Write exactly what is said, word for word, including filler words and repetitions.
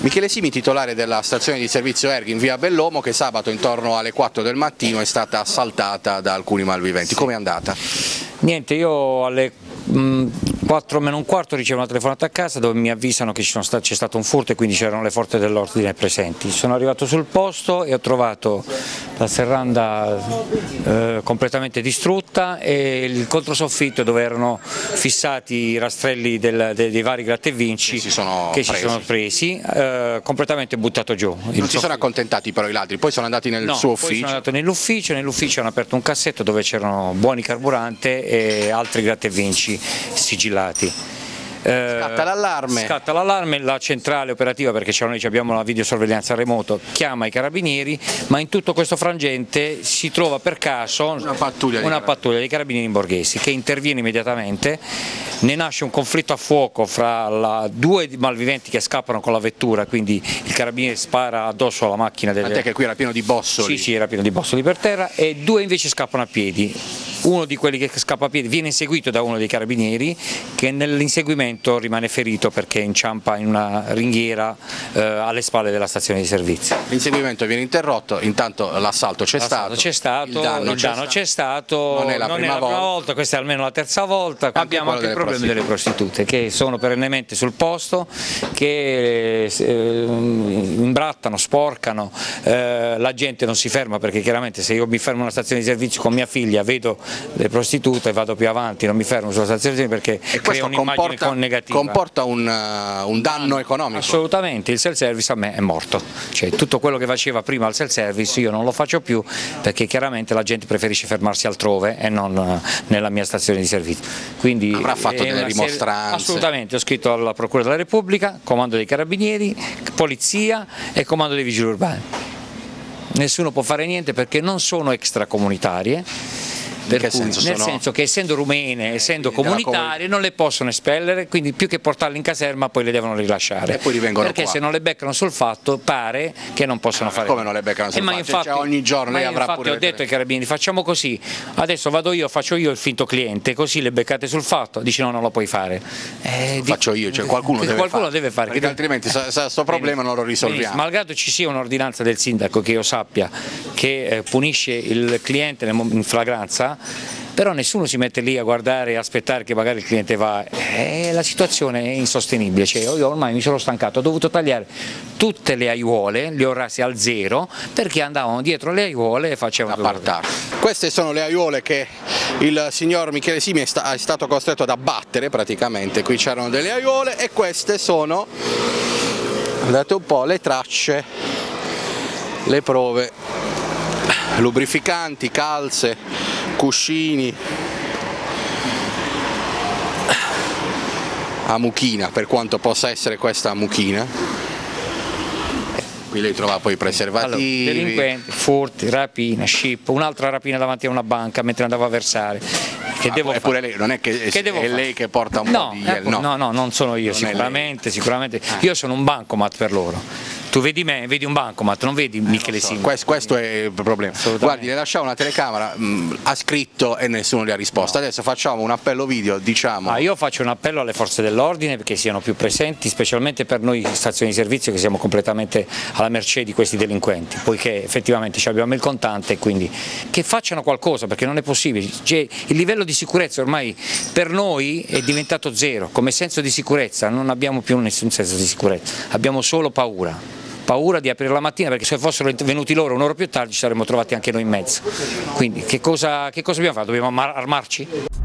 Michele Simi, titolare della stazione di servizio Erg in via Bellomo, che sabato intorno alle quattro del mattino è stata assaltata da alcuni malviventi. Come è andata? Niente, io alle quattro meno un quarto ricevo una telefonata a casa dove mi avvisano che c'è stato un furto e quindi c'erano le forze dell'ordine presenti. Sono arrivato sul posto e ho trovato la serranda eh, completamente distrutta e il controsoffitto dove erano fissati i rastrelli del, dei, dei vari gratta e vinci che si sono che presi, si sono presi eh, completamente buttato giù. Non si sono accontentati però i ladri, poi sono andati nel no, suo poi ufficio? sono andato nell'ufficio, nell'ufficio hanno aperto un cassetto dove c'erano buoni carburante e altri gratta e vinci sigillati. Scatta l'allarme. Scatta l'allarme, la centrale operativa, perché noi abbiamo la videosorveglianza remoto, chiama i carabinieri, ma in tutto questo frangente si trova per caso una pattuglia, una di, pattuglia dei carabinieri borghesi che interviene immediatamente, ne nasce un conflitto a fuoco fra la, due malviventi che scappano con la vettura, quindi il carabiniere spara addosso alla macchina delle... Tant'è che qui era pieno di bossoli. Sì, sì, era pieno di bossoli per terra e due invece scappano a piedi. Uno di quelli che scappa a piedi viene inseguito da uno dei carabinieri che nell'inseguimento rimane ferito perché inciampa in una ringhiera eh, alle spalle della stazione di servizio. L'inseguimento viene interrotto, intanto l'assalto c'è stato, c'è stato, il danno c'è stato, non è la, non prima, è la volta. prima volta, questa è almeno la terza volta. Anche abbiamo anche il problema delle prostitute che sono perennemente sul posto, che eh, imbrattano, sporcano, eh, la gente non si ferma perché chiaramente se io mi fermo in una stazione di servizio con mia figlia vedo le prostitute e vado più avanti, non mi fermo sulla stazione perché crea un'immagine negativa. Comporta un, uh, un danno economico? Assolutamente, il self-service a me è morto, cioè tutto quello che faceva prima il self-service io non lo faccio più perché chiaramente la gente preferisce fermarsi altrove e non uh, nella mia stazione di servizio. Quindi avrà fatto delle rimostranze? Assolutamente, ho scritto alla Procura della Repubblica, Comando dei Carabinieri, Polizia e Comando dei Vigili Urbani. Nessuno può fare niente perché non sono extracomunitarie. Per cui, senso nel sono... senso che essendo rumene, essendo comunitarie non le possono espellere, quindi più che portarle in caserma poi le devono rilasciare. E poi rivengono perché qua. Se non le beccano sul fatto pare che non possono ah, fare. Come non le beccano sul eh, fatto? Infatti, cioè, ogni giorno lei avrà infatti pure ho detto ai carabinieri facciamo così, adesso vado io, faccio io il finto cliente, così le beccate sul fatto, dice no non lo puoi fare. Eh, lo faccio io, cioè qualcuno, deve, qualcuno fare. deve fare. Perché altrimenti questo problema non lo risolviamo. Benissimo. Malgrado ci sia un'ordinanza del sindaco che io sappia che eh, punisce il cliente in flagranza, però nessuno si mette lì a guardare e aspettare che magari il cliente va, eh, la situazione è insostenibile, cioè, io ormai mi sono stancato, ho dovuto tagliare tutte le aiuole, le ho rase al zero perché andavano dietro le aiuole e facevano appartare. Queste sono le aiuole che il signor Michele Simi è, sta è stato costretto ad abbattere praticamente, qui c'erano delle aiuole e queste sono, guardate un po', le tracce, le prove, lubrificanti, calze, cuscini, a mucchina, per quanto possa essere questa a mucchina. Qui lei trova poi i preservativi. Allora, delinquenti, furti, rapina, scip, un'altra rapina davanti a una banca mentre andavo a versare. Che ah, devo eppure fare? lei non è che, che è devo lei fare? che porta un no, po' di... Ecco, no. no, no, non sono io, non sicuramente, sicuramente. Ah. Io sono un bancomat per loro. Tu vedi me, vedi un bancomat, non vedi Michele so. Simi. Questo, questo è il problema. Guardi, le lasciamo una telecamera, mh, ha scritto e nessuno gli ha risposto. No. Adesso facciamo un appello video, diciamo. Ah, io faccio un appello alle forze dell'ordine perché siano più presenti, specialmente per noi stazioni di servizio che siamo completamente alla mercé di questi delinquenti, poiché effettivamente abbiamo il contante e quindi che facciano qualcosa perché non è possibile. Cioè, il livello di sicurezza ormai per noi è diventato zero, come senso di sicurezza non abbiamo più nessun senso di sicurezza, abbiamo solo paura. Paura di aprire la mattina perché se fossero venuti loro un'ora più tardi ci saremmo trovati anche noi in mezzo. Quindi che cosa, che cosa dobbiamo fare? Dobbiamo armarci?